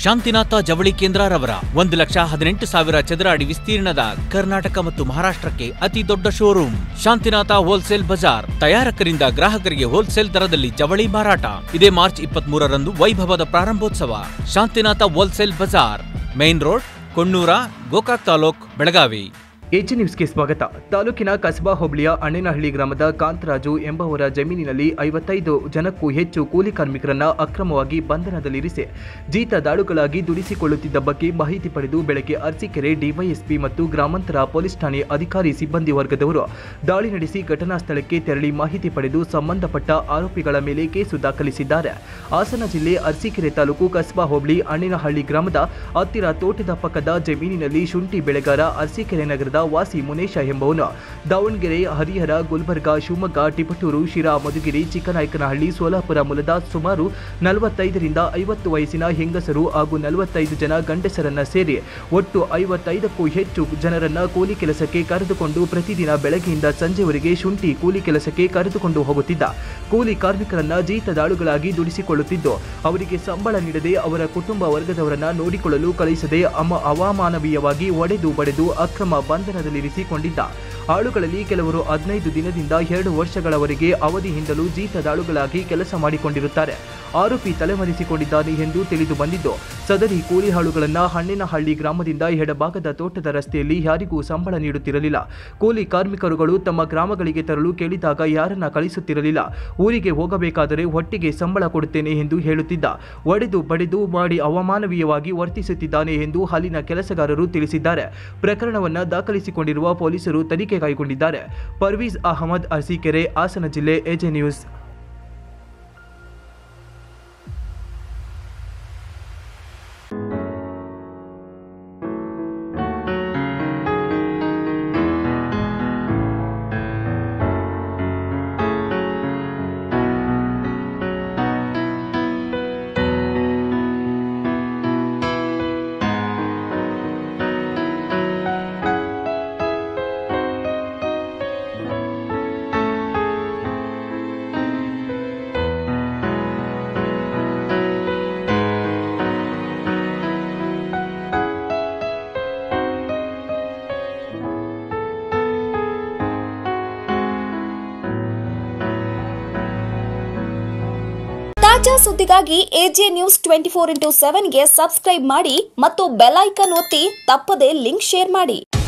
ಶಾಂತಿನಾಥ ಜವಳಿ ಕೇಂದ್ರರವರ 1,18,000 ಚದರ ಅಡಿ ವಿಸ್ತೀರ್ಣದ ಕರ್ನಾಟಕ ಮತ್ತು ಮಹಾರಾಷ್ಟ್ರಕ್ಕೆ ಅತಿ ದೊಡ್ಡ ಶೋರೂಮ್ ಶಾಂತಿನಾಥ ಹೋಲ್ಸೇಲ್ ಬಜಾರ್. ತಯಾರಕರಿಂದ ಗ್ರಾಹಕರಿಗೆ ಹೋಲ್ಸೇಲ್ ದರದಲ್ಲಿ ಜವಳಿ ಮಾರಾಟ. ಇದೇ ಮಾರ್ಚ್ 23ರಂದು ವೈಭವದ ಪ್ರಾರಂಭೋತ್ಸವ. Shantinatha wholesale Bazaar, main road, Konnur, Gokak taluk, Belagavi. AG ನ್ಯೂಸ್ಗೆ ಸ್ವಾಗತ. ತಾಲೂಕಿನ ಕಸಬಾ ಹೋಬಳಿಯ ಅಣ್ಣೇನಹಳ್ಳಿ ಗ್ರಾಮದ ಕಾಂತರಾಜು ಎಂಬುವರ ಜಮೀನಿನಲ್ಲಿ 55 ಜನಕ್ಕೂ ಹೆಚ್ಚು ಕೂಲಿ ಕಾರ್ಮಿಕರನ್ನ ಅಕ್ರಮವಾಗಿ ಬಂಧನದಲ್ಲಿರಿಸಿ ಜೀತದಾಳುಗಳಾಗಿ ದುಡಿಸಿಕೊಳ್ಳುತ್ತಿದ್ದ ಬಗ್ಗೆ ಮಾಹಿತಿ ಪಡೆದು ಬೆಳಗ್ಗೆ ಅರಸೀಕೆರೆ ಡಿವೈಎಸ್ಪಿ ಮತ್ತು ಗ್ರಾಮಾಂತರ ಪೊಲೀಸ್ ಠಾಣೆ ಅಧಿಕಾರಿ ಸಿಬ್ಬಂದಿ ವರ್ಗದವರು ದಾಳಿ ನಡೆಸಿ ಘಟನಾ ಸ್ಥಳಕ್ಕೆ ತೆರಳಿ ಮಾಹಿತಿ ಪಡೆದು ಸಂಬಂಧಪಟ್ಟ ಆರೋಪಿಗಳ ಮೇಲೆ ಕೇಸು ದಾಖಲಿಸಿದ್ದಾರೆ. ಹಾಸನ ಜಿಲ್ಲೆ ಅರಸೀಕೆರೆ ತಾಲೂಕು ಕಸಬಾ ಹೋಬಳಿ ಅಣ್ಣೇನಹಳ್ಳಿ ಗ್ರಾಮದ ಹತ್ತಿರ ತೋಟದ ಪಕ್ಕದ ಜಮೀನಿನಲ್ಲಿ ಶುಂಠಿ ಬೆಳೆಗಾರ ಅರಸೀಕೆರೆ ನಗರದ ವಾಸಿ ಮುನೇಶ ಎಂಬವನು ದಾವಣಗೆರೆ, ಹರಿಹರ, ಗುಲ್ಬರ್ಗಾ, ಶಿವಮೊಗ್ಗ, ಟಿಪಟೂರು, ಶಿರಾ, ಮಧುಗಿರಿ, ಚಿಕ್ಕನಾಯಕನಹಳ್ಳಿ, ಸೋಲಾಪುರ ಮೂಲದ ಸುಮಾರು 45 ರಿಂದ 50 ವಯಸ್ಸಿನ ಹೆಂಗಸರು ಹಾಗೂ 45 ಜನ ಗಂಡಸರನ್ನ ಸೇರಿ ಒಟ್ಟು 55ಕ್ಕೂ ಹೆಚ್ಚು ಜನರನ್ನ ಕೂಲಿ ಕೆಲಸಕ್ಕೆ ಕರೆದುಕೊಂಡು ಪ್ರತಿದಿನ ಬೆಳಗ್ಗೆಯಿಂದ ಸಂಜೆವರೆಗೆ ಶುಂಠಿ ಕೂಲಿ ಕೆಲಸಕ್ಕೆ ಕರೆದುಕೊಂಡು ಹೋಗುತ್ತಿದ್ದ. ಕೂಲಿ ಕಾರ್ಮಿಕರನ್ನ ಜೀತದಾಳುಗಳಾಗಿ ದುಡಿಸಿಕೊಳ್ಳುತ್ತಿದ್ದು ಅವರಿಗೆ ಸಂಬಳ ನೀಡದೆ ಅವರ ಕುಟುಂಬ ವರ್ಗದವರನ್ನ ನೋಡಿಕೊಳ್ಳಲು ಕಳಿಸದೆ ಅವಾಮಾನವೀಯವಾಗಿ ಹೊಡೆದು ಬಡೆದು ಅಕ್ರಮ ಬಂಧನದಲ್ಲಿರಿಸಿಕೊಂಡಿದ್ದ. ಆಳುಗಳಲ್ಲಿ ಕೆಲವರು 15 ದಿನದಿಂದ 2 ವರ್ಷಗಳವರೆಗೆ ಅವಧಿಯಿಂದಲೂ ಜೀತದಾಳುಗಳಾಗಿ ಕೆಲಸ ಮಾಡಿಕೊಂಡಿರುತ್ತಾರೆ. ಆರೋಪಿ ತಲೆಮರೆಸಿಕೊಂಡಿದ್ದಾನೆ ಎಂದು ತಿಳಿದು ಬಂದಿದ್ದು, ಸದರಿ ಕೂಲಿ ಆಳುಗಳನ್ನ ಅಣ್ಣೇನಹಳ್ಳಿ ಗ್ರಾಮದಿಂದ ಎಡಭಾಗದ ತೋಟದ ರಸ್ತೆಯಲ್ಲಿ ಯಾರಿಗೂ ಸಂಬಳ ನೀಡುತ್ತಿರಲಿಲ್ಲ. ಕೂಲಿ ಕಾರ್ಮಿಕರುಗಳು ತಮ್ಮ ಗ್ರಾಮಗಳಿಗೆ ತರಲು ಕೇಳಿದಾಗ ಯಾರನ್ನ ಕಳಿಸುತ್ತಿರಲಿಲ್ಲ. ಊರಿಗೆ ಹೋಗಬೇಕಾದರೆ ಒಟ್ಟಿಗೆ ಸಂಬಳ ಕೊಡುತ್ತೇನೆ ಎಂದು ಹೇಳುತ್ತಿದ್ದ. ಒಡೆದು ಬಡೆದು ಮಾಡಿ ಅವಮಾನವೀಯವಾಗಿ ವರ್ತಿಸುತ್ತಿದ್ದಾನೆ ಎಂದು ಅಲ್ಲಿನ ಕೆಲಸಗಾರರು ತಿಳಿಸಿದ್ದಾರೆ. ಪ್ರಕರಣವನ್ನ ದಾಖಲಿಸಿಕೊಂಡಿರುವ ಪೊಲೀಸರು ತನಿಖೆ ಕೈಗೊಂಡಿದ್ದಾರೆ. ಪರ್ವೀಜ್ ಅಹಮದ್, ಅರಸೀಕೆರೆ, ಹಾಸನ ಜಿಲ್ಲೆ. AJ news. ತಾಜಾ ಸುದ್ದಿಗಾಗಿ ಎಜೆ ನ್ಯೂಸ್ 24x7 ಗೆ ಸಬ್ಸ್ಕ್ರೈಬ್ ಮಾಡಿ ಮತ್ತು ಬೆಲ್ ಐಕಾನ್ ಒತ್ತಿ ತಪ್ಪದೇ ಲಿಂಕ್ ಶೇರ್ ಮಾಡಿ.